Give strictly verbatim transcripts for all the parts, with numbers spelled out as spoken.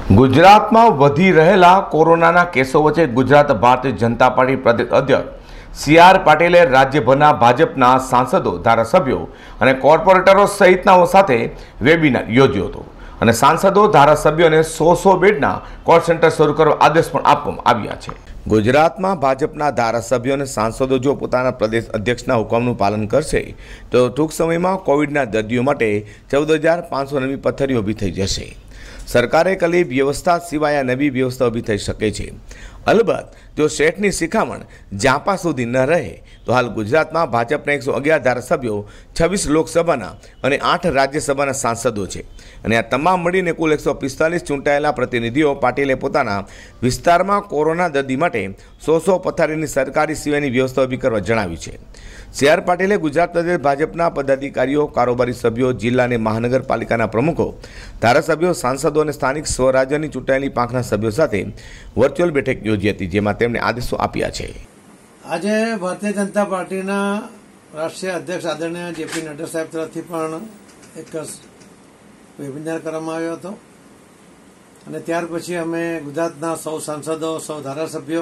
गुजरात में वधी रहेला कोरोना केसों वच्चे गुजरात भारतीय जनता पार्टी प्रदेश अध्यक्ष सी आर पाटीले राज्यभરના ભાજપના સાંસદો, ધારાસભ્યો અને કોર્પોરેટરો સહિતનાઓ સાથે વેબિનાર યોજ્યો હતો અને સાંસદો, ધારાસભ્યોને સો સો બેડના કોલ સેન્ટર શરૂ કરવા આદેશ પણ આપવામાં આવ્યા છે। ગુજરાતમાં ભાજપના ધારાસભ્યો અને સાંસદો જો પોતાના પ્રદેશ અધ્યક્ષના હુકમનું પાલન કરશે તો ટૂંક સમયમાં કોવિડના દર્દીઓ માટે ચૌદ હજાર પાંચસો નવી પથ્થરીઓ ઊભી થઈ જશે। सरकारे कली व्यवस्था सिवाय नवी व्यवस्था ऊभी थई शके छे। अलबत्त जो शेठनी शिखामण जापा सुधी न रहे तो हाल गुजरात में भाजपना एक सौ अगियार धारासभ्यों, छब्बीस लोकसभा और आठ राज्यसभा सांसदों है। आ तमाम मळीने कुल एक सौ पिस्तालीस चूंटायेला प्रतिनिधिओ पाटीले पोताना विस्तार में कोरोना दर्दी माटे सौ सौ पथारीनी सरकारी सिवायनी व्यवस्था ऊभी करवा जणाव्युं छे। सी आर पाटीले गुजरात प्रदेश भाजपना पदाधिकारीओ, कारोबारी सभ्यों, जिल्ला और महानगरपालिकाना प्रमुखों, धारासभ्यों, सांसदों और स्थानिक स्वराज्यनी चूंटायेली પાંખના सभ्यों साथे वर्च्युअल बैठक योजी हती, जेमां तेमणे आदेशो आप्या छे। आज भारतीय जनता पार्टी राष्ट्रीय अध्यक्ष आदरणीय जेपी नड्डा साहेब तरफथी पण एक वेबिनार करवामां आव्यो हतो अने त्यार पछी अमे गुजरातना सौ सांसदों, सौ धारासभ्यों,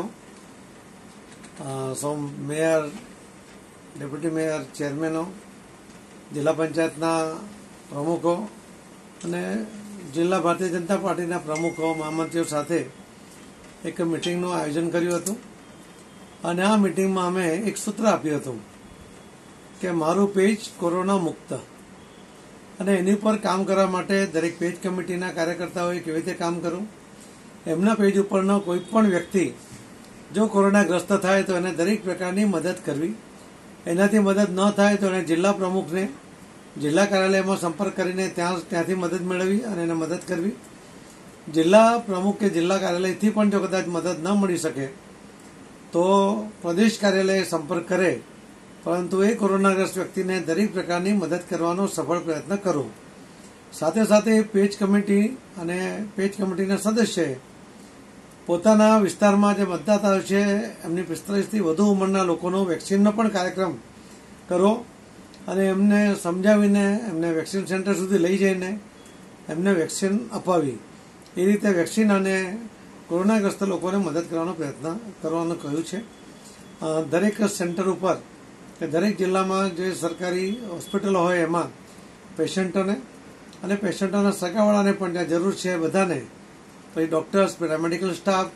सौ मेयर, डेप्यूटी मेयर, चेरमेनो, जिला पंचायतना प्रमुखों अने जिला भारतीय जनता पार्टीना प्रमुखों, महामंत्रीओ साथे एक मीटिंगनुं आयोजन कर्युं हतुं અને આ મીટિંગમાં અમે એક સૂત્ર આપ્યું હતું કે મારું પેજ કોરોના મુક્ત અને એની પર કામ કરવા માટે દરેક પેજ કમિટીના કાર્યકર્તાઓએ કેવી રીતે કામ કરવું, એમના પેજ ઉપરનો કોઈ પણ વ્યક્તિ જો કોરોનાગ્રસ્ત થાય તો એને દરેક પ્રકારની મદદ કરવી, એનાથી મદદ ન થાય તો એને જિલ્લા પ્રમુખને જિલ્લા કાર્યાલયમાં સંપર્ક કરીને ત્યાં ત્યાંથી મદદ મેળવવી અને એને મદદ કરવી। જિલ્લા પ્રમુખ કે જિલ્લા કાર્યાલયથી પણ જો કદાચ મદદ ન મળી શકે तो प्रदेश कार्यालय संपर्क करे, परंतु ए कोरोनाग्रस्त व्यक्ति ने दरेक प्रकार की मदद करवानो सफल प्रयत्न करो। साथे साथे पेज कमिटी अने पेज कमिटी सदस्य पोताना विस्तार में जो मतदाताओ छे एमनी पिस्तालीस थी वधु उमरना लोकोनो वेक्सिन पण कार्यक्रम करो अने एमने समजावीने एमने वेक्सिन सेंटर सुधी लई जईने एमने वेक्सिन अपावी। ए रीते वेक्सिन अने कोरोनाग्रस्त लोकोने मदद करवानो प्रयत्न करवानो कह्युं छे। दरेक सेंटर पर के दरेक जिल्ला में जे सरकारी होस्पिटल होय एमां पेशंटोने अने पेशंटोना सगावाळाने पण ज्यां जरूर छे बधाने पछी डॉक्टर्स, पेरामेडिकल स्टाफ,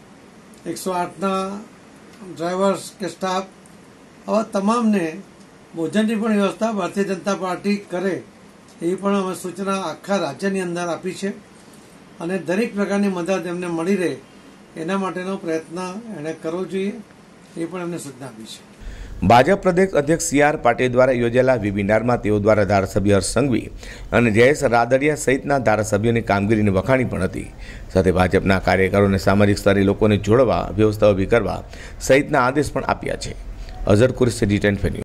एक सौ आठ ना ड्राइवर्स के स्टाफ आवा तमामने भोजननी पण व्यवस्था भारतीय जनता पार्टी करे एवी पण अमे सूचना आखा राज्यनी अंदर आपी छे અને દરેક પ્રકારની મદદ એમને મળી રહે એના માટેનો પ્રયત્ન એણે કરવો જોઈએ એ પણ એમને સૂચના આપી છે। ભાજપ પ્રદેશ અધ્યક્ષ સી આર પાટીલ દ્વારા યોજાયેલા વેબિનારમાં તેઓ દ્વારા ધારાસભ્ય હર્ષ સંઘવી અને જયેશ રાદડિયા સહિતના ધારાસભ્યોની કામગીરીની વખાણી પણ હતી। સાથે ભાજપના કાર્યકરોને સામાજિક સ્તરે લોકોને જોડવા, વ્યવસ્થા ઊભી કરવા સહિતના આદેશ પણ આપ્યા છે। Azhar Qureshi D ten